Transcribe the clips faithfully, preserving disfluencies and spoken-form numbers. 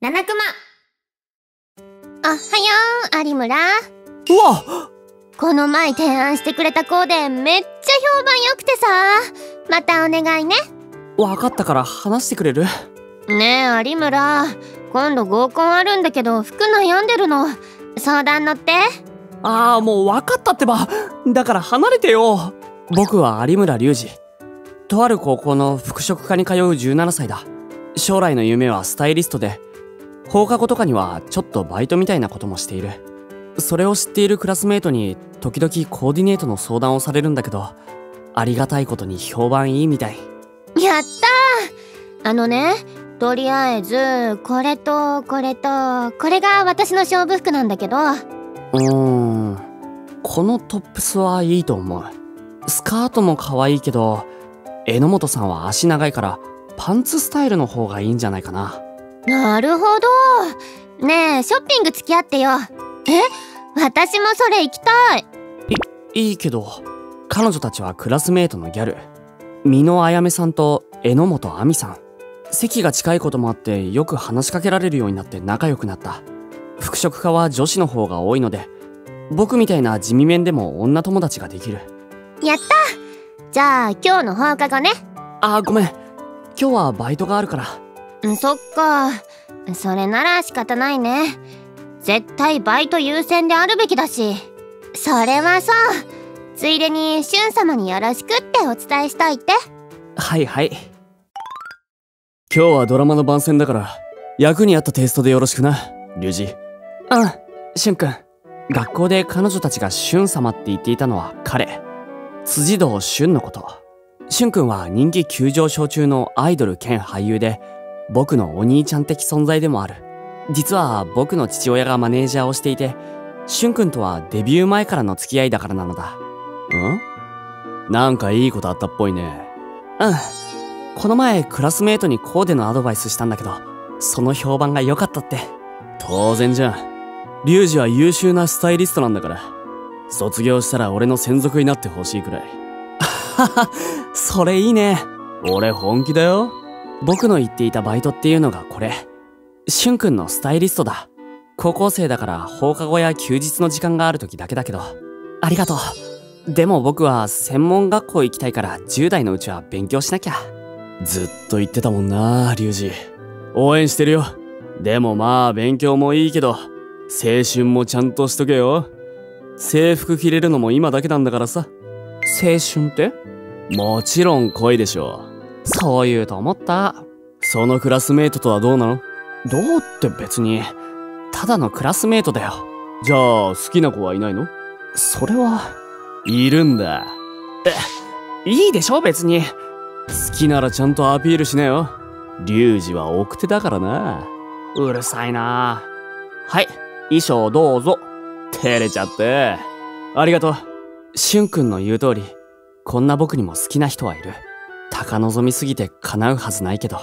七熊。おはよう、有村。 うわっ、 この前提案してくれたコーデめっちゃ評判良くてさ、またお願いね。 分かったから話してくれる？ ねえ有村、今度合コンあるんだけど服悩んでるの。相談乗って。 ああ、もう分かったってば。だから離れてよ。僕は有村隆二、とある高校の服飾科に通うじゅうななさいだ。将来の夢はスタイリストで、放課後とかにはちょっとバイトみたいなこともしている。それを知っているクラスメートに時々コーディネートの相談をされるんだけど、ありがたいことに評判いいみたい。 やったー。あのね、とりあえずこれとこれとこれが私の勝負服なんだけど。 うーん、このトップスはいいと思う。スカートも可愛いけど、榎本さんは足長いからパンツスタイルの方がいいんじゃないかな。 なるほど。ねえ、ショッピング付き合ってよ。え、私もそれ行きたい。 いいいけど、彼女たちはクラスメートのギャル、美濃あやめさんと榎本亜美さん。席が近いこともあってよく話しかけられるようになって仲良くなった。服飾科は女子の方が多いので、僕みたいな地味面でも女友達ができる。 やった。じゃあ今日の放課後ね。 あーごめん、今日はバイトがあるから。 ん、そっか。それなら仕方ないね。絶対バイト優先であるべきだし。それはそう。ついでにしゅん様によろしくってお伝えしといて。 はいはい。今日はドラマの番宣だから役に合ったテイストでよろしくな、隆二。うん、しゅんくん。学校で彼女たちがしゅん様って言っていたのは彼、辻堂俊のこと。しゅんくんは人気急上昇中のアイドル兼俳優で、僕のお兄ちゃん的存在でもある。実は僕の父親がマネージャーをしていて、しゅんくんとはデビュー前からの付き合いだからなのだ。ん？なんかいいことあったっぽいね。うん。この前クラスメートにコーデのアドバイスしたんだけど、その評判が良かったって。当然じゃん。隆二は優秀なスタイリストなんだから、卒業したら俺の専属になってほしいくらい。はは、それいいね。俺本気だよ。僕の言っていたバイトっていうのがこれ。しゅんくんのスタイリストだ。高校生だから放課後や休日の時間がある時だけだけど。ありがとう。でも僕は専門学校行きたいからじゅう代のうちは勉強しなきゃ。ずっと言ってたもんな、隆二。応援してるよ。でもまあ勉強もいいけど、青春もちゃんとしとけよ。制服着れるのも今だけなんだからさ。青春って？もちろん恋でしょ。そう言うと思った。そのクラスメートとはどうなの？どうって別に、ただのクラスメートだよ。じゃあ好きな子はいないの？それは、いるんだ。え、いいでしょ別に。好きならちゃんとアピールしなよ。隆二は奥手だからな。うるさいな。はい、衣装どうぞ。照れちゃって。ありがとう。しゅんくんの言う通り、こんな僕にも好きな人はいる。高望みすぎて叶うはずないけど。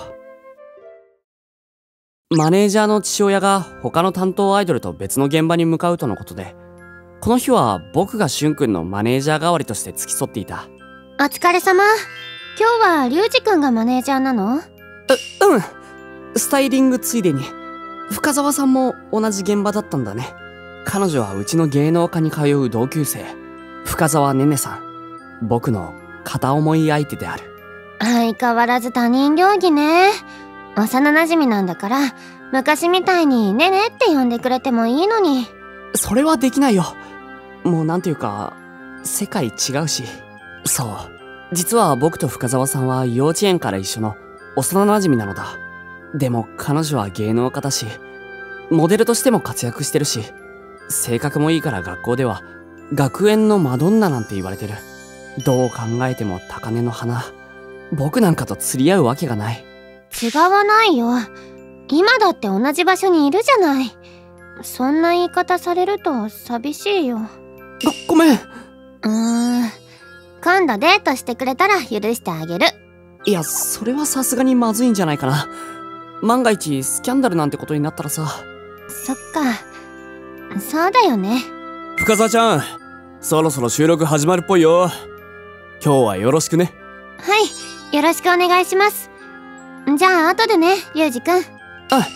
マネージャーの父親が他の担当アイドルと別の現場に向かうとのことで、この日は僕がしゅんくんのマネージャー代わりとして付き添っていた。 お疲れ様。今日は隆二くんがマネージャーなの？う、 うん。スタイリングついでに。深澤さんも同じ現場だったんだね。彼女はうちの芸能科に通う同級生、深澤ねねさん。僕の片思い相手である。 相変わらず他人行儀ね。幼馴染なんだから、昔みたいにねねって呼んでくれてもいいのに。 それはできないよ。もうなんていうか、世界違うし。そう。実は僕と深澤さんは幼稚園から一緒の幼馴染なのだ。でも彼女は芸能家だし、モデルとしても活躍してるし、性格もいいから学校では学園のマドンナなんて言われてる。どう考えても高嶺の花。僕なんかと釣り合うわけがない。 違わないよ。今だって同じ場所にいるじゃない。そんな言い方されると寂しいよ。 ご、ごめん。うーん。今度デートしてくれたら許してあげる。 いや、それはさすがにまずいんじゃないかな。万が一スキャンダルなんてことになったらさ。 そっか。そうだよね。 深澤ちゃん、そろそろ収録始まるっぽいよ。今日はよろしくね。 はい、よろしくお願いします。じゃあ後でね、隆二くん。 あ、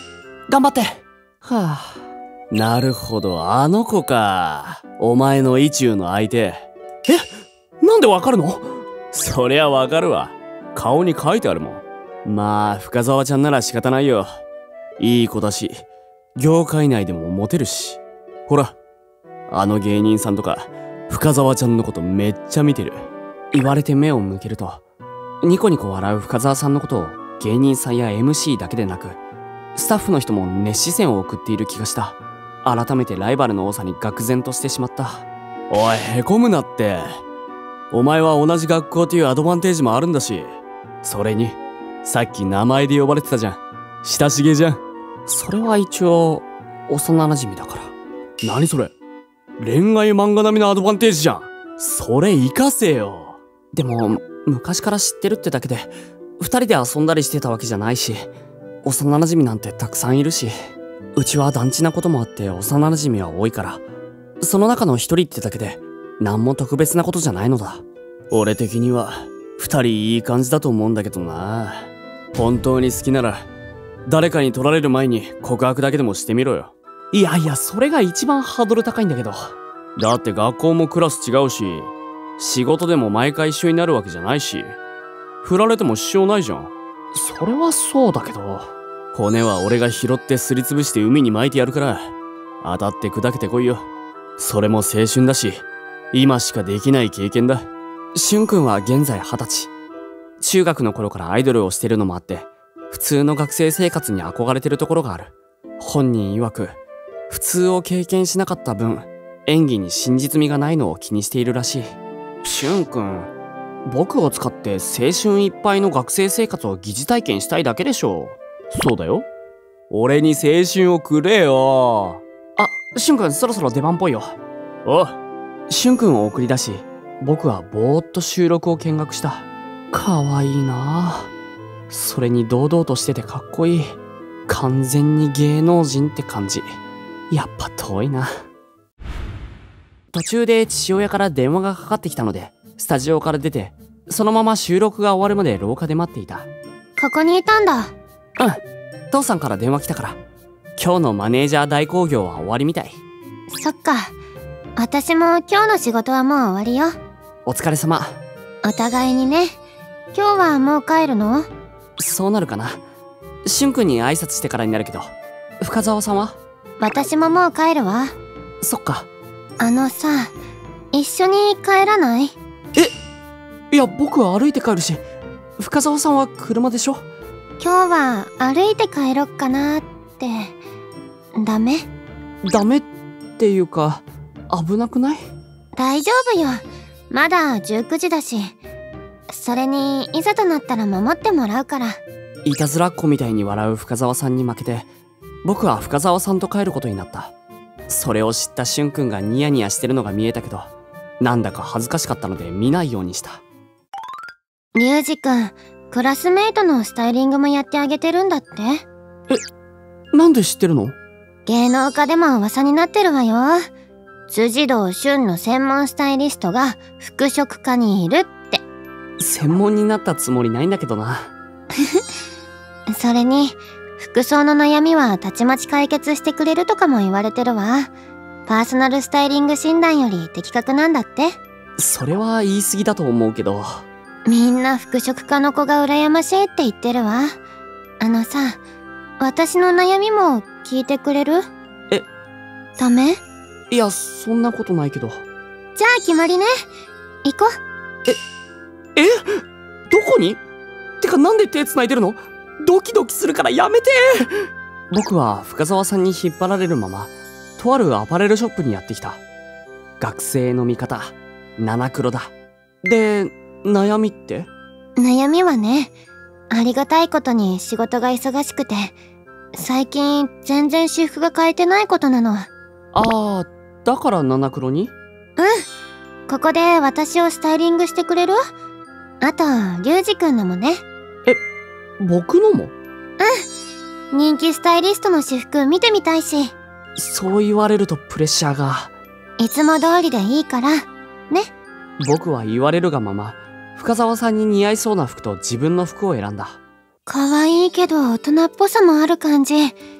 頑張って。はあ。なるほど、あの子か。お前の意中の相手。え、なんでわかるの？そりゃわかるわ。顔に書いてあるもん。まあ、深澤ちゃんなら仕方ないよ。いい子だし、業界内でもモテるし。ほら、あの芸人さんとか、深澤ちゃんのことめっちゃ見てる。言われて目を向けると、ニコニコ笑う深澤さんのことを芸人さんや エムシー だけでなく、スタッフの人も熱視線を送っている気がした。改めてライバルの多さに愕然としてしまった。おい、へこむなって。お前は同じ学校というアドバンテージもあるんだし。それに、さっき名前で呼ばれてたじゃん。親しげじゃん。それは一応、幼馴染だから。何それ？恋愛漫画並みのアドバンテージじゃん。それ活かせよ。でも、昔から知ってるってだけで、二人で遊んだりしてたわけじゃないし、幼馴染なんてたくさんいるし、うちは団地なこともあって幼馴染は多いから、その中の一人ってだけで、何も特別なことじゃないのだ。俺的には、二人いい感じだと思うんだけどな。本当に好きなら、誰かに取られる前に告白だけでもしてみろよ。いやいや、それが一番ハードル高いんだけど。だって学校もクラス違うし、仕事でも毎回一緒になるわけじゃないし、振られても支障ないじゃん。それはそうだけど、骨は俺が拾ってすりつぶして海に撒いてやるから、当たって砕けてこいよ。それも青春だし、今しかできない経験だ。しゅんくんは現在二十歳。中学の頃からアイドルをしてるのもあって、普通の学生生活に憧れてるところがある。本人曰く、普通を経験しなかった分、演技に真実味がないのを気にしているらしい。しゅんくん、僕を使って青春いっぱいの学生生活を疑似体験したいだけでしょ。そうだよ。俺に青春をくれよ。あ、しゅんくんそろそろ出番っぽいよ。おしゅんくんを送り出し、僕はぼーっと収録を見学した。かわいいなあ。それに堂々としててかっこいい。完全に芸能人って感じ。やっぱ遠いな。途中で父親から電話がかかってきたので、スタジオから出て、そのまま収録が終わるまで廊下で待っていた。 ここにいたんだ。 うん。父さんから電話来たから、今日のマネージャー代行業は終わりみたい。 そっか。私も今日の仕事はもう終わりよ。 お疲れ様。 お互いにね。今日はもう帰るの？ そうなるかな。しゅんくんに挨拶してからになるけど。深澤さんは？ 私ももう帰るわ。 そっか。 あのさ、一緒に帰らない？ え？いや、僕は歩いて帰るし、深澤さんは車でしょ？ 今日は歩いて帰ろっかなって。ダメ？ ダメっていうか、危なくない？ 大丈夫よ。まだじゅうくじだし。それに、いざとなったら守ってもらうから。 いたずらっ子みたいに笑う深澤さんに負けて、僕は深澤さんと帰ることになった。それを知ったしゅんくんがニヤニヤしてるのが見えたけど、なんだか恥ずかしかったので見ないようにした。 リュウジくん、クラスメイトのスタイリングもやってあげてるんだって？ え、なんで知ってるの？ 芸能家でも噂になってるわよ。辻堂俊の専門スタイリストが服飾科にいるって。 専門になったつもりないんだけどな。 それに、服装の悩みはたちまち解決してくれるとかも言われてるわ。パーソナルスタイリング診断より的確なんだって。 それは言い過ぎだと思うけど。 みんな服飾科の子が羨ましいって言ってるわ。あのさ、私の悩みも聞いてくれる？ え？ ダメ？ いや、そんなことないけど。 じゃあ決まりね。行こう。 え、え？どこに？てかなんで手繋いでるの？ドキドキするからやめて。僕は深澤さんに引っ張られるまま、とあるアパレルショップにやってきた。学生の味方、七黒だ。で、悩みって？ 悩みはね、ありがたいことに仕事が忙しくて、最近全然私服が買えてないことなの。 ああ、だから七黒に？ うん。ここで私をスタイリングしてくれる？あと、リュウジくんのもね。 え、僕のも？ うん。人気スタイリストの私服見てみたいし。 そう言われるとプレッシャーが。 いつも通りでいいから、ね。 僕は言われるがまま、深澤さんに似合いそうな服と自分の服を選んだ。 可愛いけど大人っぽさもある感じ。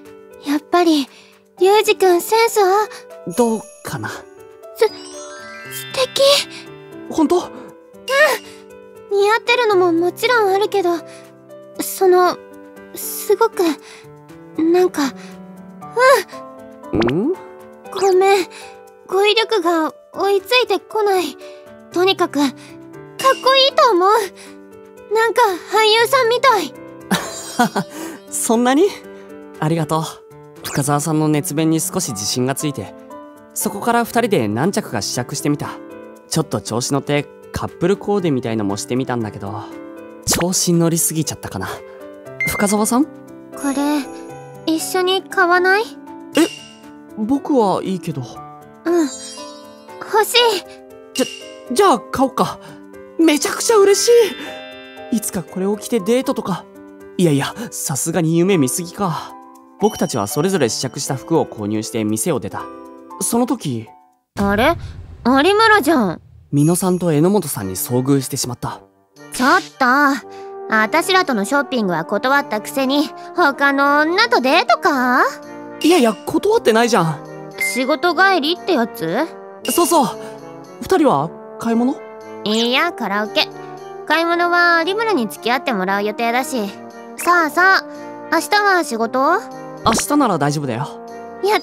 やっぱりリュウジくんセンスはどうかな。 す素敵。 本当？ うん。似合ってるのももちろんあるけど、そのすごくなんかうん？ ごめん、語彙力が追いついてこない。とにかくかっこいいと思う。なんか俳優さんみたい。 そんなに？ありがとう。深澤さんの熱弁に少し自信がついて、そこからふたりで何着か試着してみた。ちょっと調子乗ってカップルコーデみたいのもしてみたんだけど、調子乗りすぎちゃったかな。深澤さん？ これ一緒に買わない？ え、僕はいいけど。 うん、欲しい。 じゃ、じゃあ買おうか。めちゃくちゃ嬉しい。いつかこれを着てデートとか。いやいや、さすがに夢見すぎか。僕たちはそれぞれ試着した服を購入して店を出た。その時、 あれ？有村じゃん。 美濃さんと榎本さんに遭遇してしまった。 ちょっと、あたしらとのショッピングは断ったくせに他の女とデートか？ いやいや、断ってないじゃん。 仕事帰りってやつ？ そうそう。二人は買い物？ いや、カラオケ。買い物は有村に付き合ってもらう予定だし。さあさあ、明日は仕事？ 明日なら大丈夫だよ。 やった。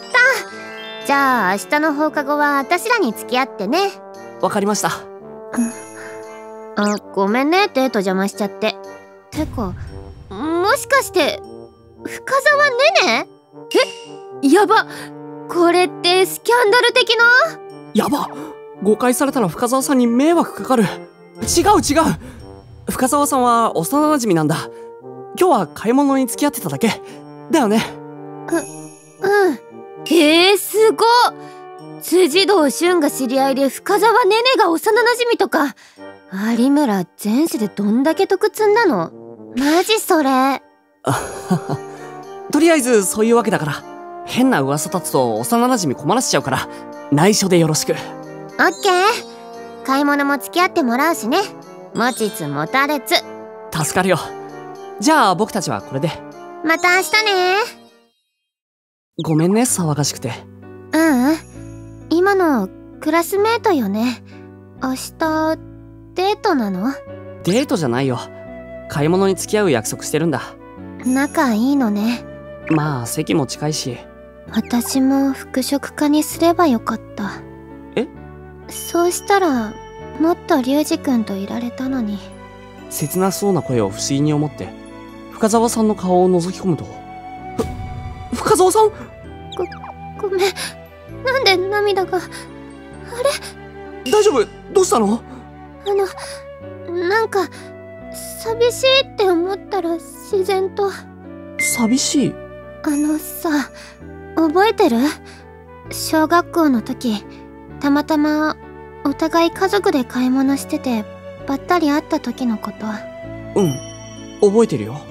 じゃあ明日の放課後はあたしらに付き合ってね。 わかりました。 あ、ごめんね、デート邪魔しちゃって。てか、もしかして深澤ねね？え、やば。これってスキャンダル的な？ やば。誤解されたら深澤さんに迷惑かかる。違う違う。深澤さんは幼馴染なんだ。今日は買い物に付き合ってただけだよね。 う、うん。えー、すごっ。辻堂俊が知り合いで深澤ねねが幼馴染とか。有村前世でどんだけ得積んだの？マジそれ。あはは。とりあえずそういうわけだから、変な噂立つと幼馴染困らせちゃうから、内緒でよろしく。 オッケー。買い物も付き合ってもらうしね。持ちつ持たれつ。 助かるよ。じゃあ僕たちはこれで。 また明日ね。 ごめんね、騒がしくて。 ううん。今のクラスメートよね。明日デートなの？ デートじゃないよ。買い物に付き合う約束してるんだ。 仲いいのね。 まあ席も近いし。 私も服飾家にすればよかった。 え？そうしたらもっとリュウジ君といられたのに。 切なそうな声を不思議に思って深澤さんの顔を覗き込むと、ふ深澤さん？ ご、ごめん。なんで涙が。あれ？大丈夫？どうしたの？ あの、なんか寂しいって思ったら自然と。 寂しい？ あのさ、覚えてる？小学校の時、たまたまお互い家族で買い物しててばったり会った時のこと。 うん、覚えてるよ。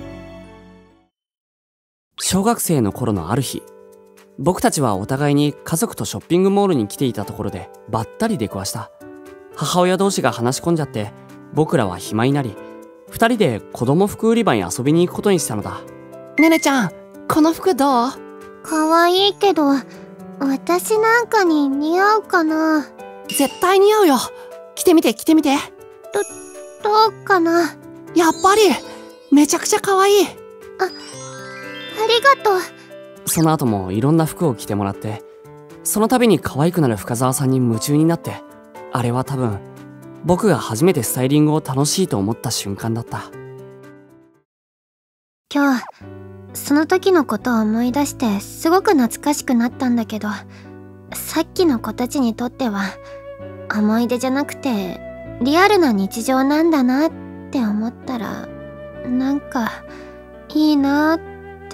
小学生の頃のある日、僕たちはお互いに家族とショッピングモールに来ていたところでばったり出くわした。母親同士が話し込んじゃって僕らは暇になり、二人で子供服売り場に遊びに行くことにしたのだ。ねねちゃん、この服どう？ かわいいけど私なんかに似合うかな？ 絶対似合うよ。着てみて着てみて。 ど、どうかな？ やっぱりめちゃくちゃ可愛い。あ、 ありがとう。 その後もいろんな服を着てもらって、その度に可愛くなる深澤さんに夢中になって、あれは多分僕が初めてスタイリングを楽しいと思った瞬間だった。 今日その時のことを思い出してすごく懐かしくなったんだけど、さっきの子たちにとっては思い出じゃなくてリアルな日常なんだなって思ったら、なんかいいなって。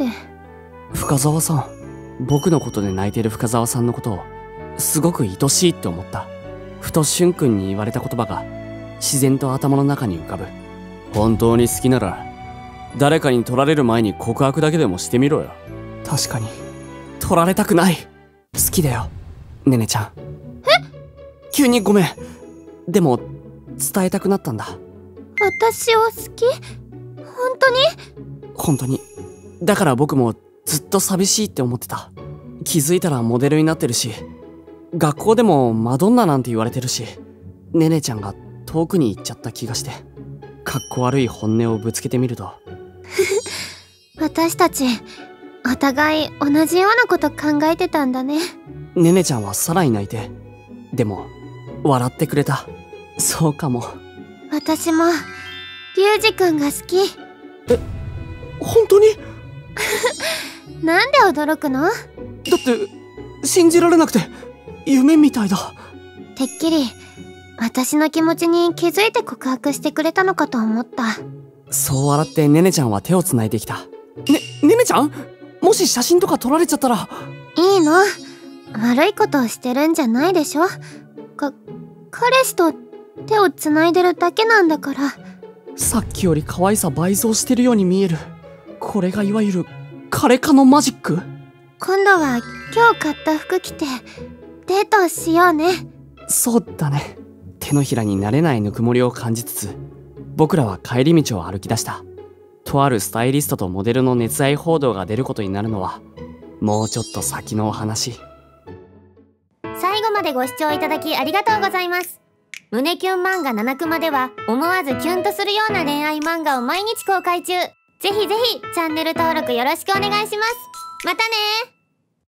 深澤さん、僕のことで泣いてる深澤さんのことをすごく愛しいって思った。ふとしゅんくんに言われた言葉が自然と頭の中に浮かぶ。本当に好きなら誰かに取られる前に告白だけでもしてみろよ。確かに取られたくない。好きだよ、ねねちゃん。え？急にごめん。でも伝えたくなったんだ。 私を好き？本当に？ 本当に。だから僕もずっと寂しいって思ってた。気づいたらモデルになってるし、学校でもマドンナなんて言われてるし、ネネちゃんが遠くに行っちゃった気がして、かっこ悪い本音をぶつけてみると私たちお互い同じようなこと考えてたんだね。 ネネちゃんはさらに泣いて、でも笑ってくれた。そうかも。 私もリュウジくんが好き。 え、本当に？ なんで驚くの？だって信じられなくて夢みたいだ。 てっきり私の気持ちに気づいて告白してくれたのかと思った。 そう笑ってネネちゃんは手をつないできた。ね、ネネちゃん？もし写真とか撮られちゃったら。 いいの。悪いことをしてるんじゃないでしょ。か、彼氏と手をつないでるだけなんだから。 さっきより可愛さ倍増してるように見える。これがいわゆる彼化のマジック？ 今度は今日買った服着てデートしようね。 そうだね。手のひらに慣れないぬくもりを感じつつ、僕らは帰り道を歩き出した。とあるスタイリストとモデルの熱愛報道が出ることになるのはもうちょっと先のお話。 最後までご視聴いただきありがとうございます。胸キュン漫画ななクマでは思わずキュンとするような恋愛漫画を毎日公開中。ぜひぜひチャンネル登録よろしくお願いします。またねー。